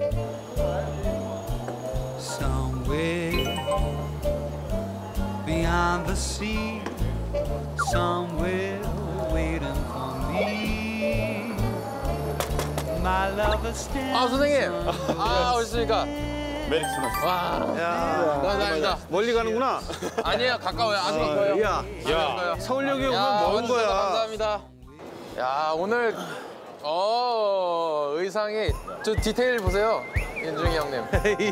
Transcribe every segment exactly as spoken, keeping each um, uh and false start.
Somewhere beyond the sea, somewhere waiting for me. My lover stands. 아 선생님, 아 오셨습니까? 메리 크리스마스. 와, 야, 감사합니다. 멀리 가는구나. 아니에요, 가까워요. 아주 가까워요. 야, 야, 서울역에 오면 야, 먼 와주셔서 거야. 감사합니다. 야, 오늘 어 의상이 저 디테일 보세요, 인중이 형님.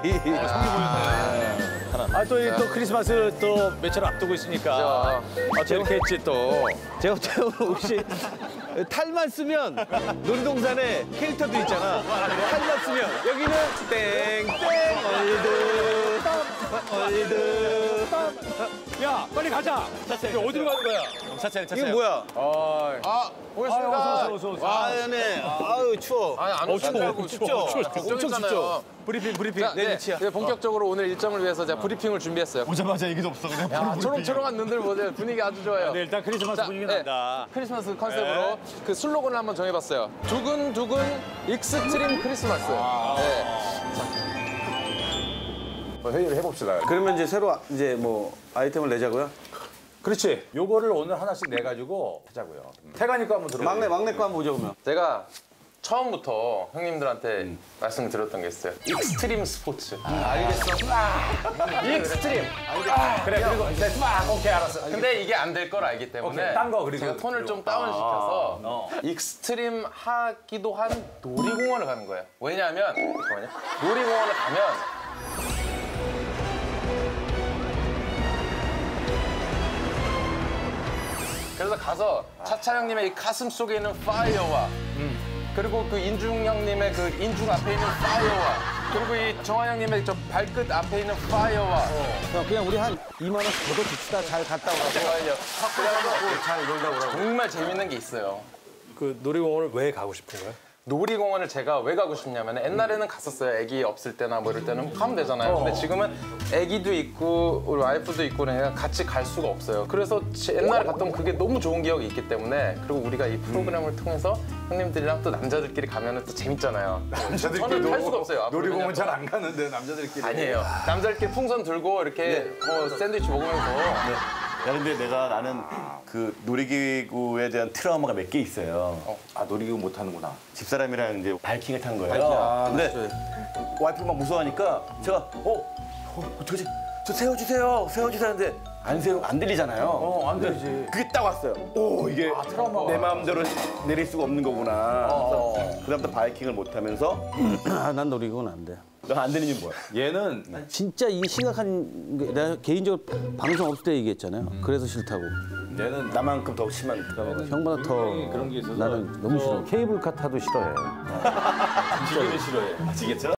아, 또, 이 또 크리스마스 또 며칠 앞두고 있으니까. 아, 저렇게 했지 또. 제가 제가 혹시 탈만 쓰면 놀이동산에 캐릭터들 있잖아. 탈만 쓰면 여기는 땡땡 얼드 얼드. 야, 빨리 가자. 차차. 어디로 가는 거야? 차차리 차차리. 이게 뭐야? 아, 오셨습니까? 어서, 어서, 어서. 아, 네. 아유, 추워. 아니, 안 어, 오신 줄 추워, 알고 추워, 춥죠? 추워, 걱정했잖아요. 브리핑 브리핑. 자, 내 네, 위치야. 네, 본격적으로 오늘 일정을 위해서 제가 브리핑을 준비했어요. 오자마자 얘기도 없어 그냥. 야, 초롱초롱한 눈들 보세요. 분위기 아주 좋아요. 네, 일단 크리스마스 자, 분위기 네, 난다. 크리스마스 컨셉으로 그 슬로건을 한번 정해봤어요. 두근두근 익스트림 크리스마스. 네. 회의를 해봅시다. 그러면 이제 새로 이제 뭐 아이템을 내자고요? 그렇지. 요거를 오늘 하나씩 내가지고 하자고요. 태가니 거 한번 들어. 막내 막내 거 한번 보자 그러면. 제가 처음부터 형님들한테 말씀드렸던 게 있어요. 익스트림 스포츠. 알겠어. 익스트림. 아, 그래, 그리고 이제 막 오케이, 알았어. 근데 이게 안 될 걸 알기 때문에 오케이, 딴 거, 그리고. 제가 톤을 좀 다운시켜서 어. 익스트림 하기도 한 놀이공원을 가는 거예요. 왜냐하면 잠깐만요. 놀이공원을 가면 그래서 가서 차차 형님의 이 가슴 속에 있는 파이어와 그리고 그 인중 형님의 그 인중 앞에 있는 파이어와 그리고 이 정화 형님의 저 발끝 앞에 있는 파이어와 형, 그냥 우리 한 이만 원씩 더 줍시다. 잘 갔다 오라고. 제가요 잘 놀다 오라고. 정말 재밌는 게 있어요. 그 놀이공원을 왜 가고 싶은 거야? 놀이공원을 제가 왜 가고 싶냐면 옛날에는 갔었어요. 애기 없을 때나 뭐 이럴 때는 가면 되잖아요. 근데 지금은 애기도 있고 우리 와이프도 있고 그냥 같이 갈 수가 없어요. 그래서 제 옛날에 갔던 그게 너무 좋은 기억이 있기 때문에 그리고 우리가 이 프로그램을 통해서 형님들이랑 또 남자들끼리 가면 또 재밌잖아요. 저는 할 수가 없어요. 앞으로 놀이공원 그냥. 잘 안 가는데 남자들끼리. 아니에요. 남자들끼리 풍선 들고 이렇게 어, 샌드위치 먹으면서 야 근데 내가 나는 그 놀이기구에 대한 트라우마가 몇 개 있어요. 아 놀이기구 못 하는구나. 집사람이랑 이제 바이킹을 탄 거예요. 근데 와이프가 막 무서워하니까 제가 어, 어 어떡하지? 저 세워주세요, 세워주세요 하는데 안 세우 안 들리잖아요. 어, 안 되지. 그게 딱 왔어요. 오 이게 내 마음대로 내릴 수가 없는 거구나. 그래서 그다음부터 바이킹을 못 하면서 아, 난 놀이공원 안 돼. 넌 안 되는 이유는 뭐야? 얘는 진짜 이게 심각한 게 내가 개인적으로 방송 없을 때 얘기했잖아요. 그래서 싫다고. 얘는 나만큼 더 심한 트라우마가 있어. 형보다 더 그런 게 있어서 나는 너무 싫어. 케이블카 타도 싫어해. 지기를 싫어해. 아시겠죠?